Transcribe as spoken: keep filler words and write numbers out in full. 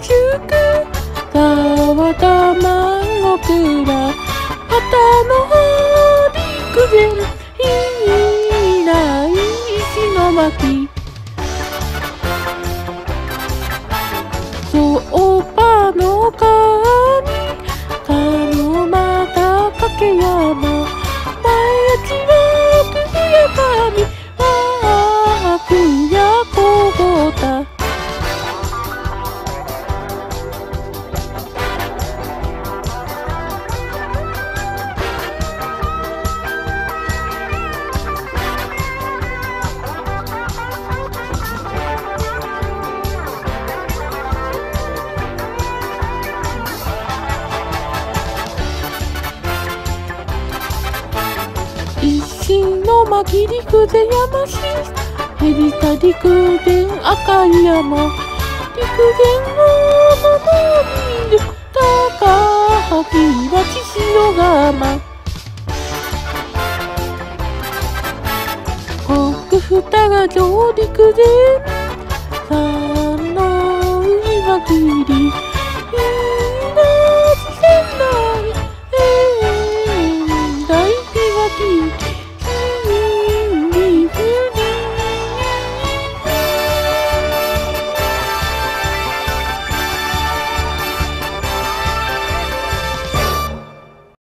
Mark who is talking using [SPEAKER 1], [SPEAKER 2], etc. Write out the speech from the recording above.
[SPEAKER 1] 宿川田万石ら旗の陸前いない石巻そうばの神田の又掛山前地は久や神ああ久や小ごた石巻陸前山市ヘリタ陸前赤い山陸前を守る高萩町塩釜国二が上陸前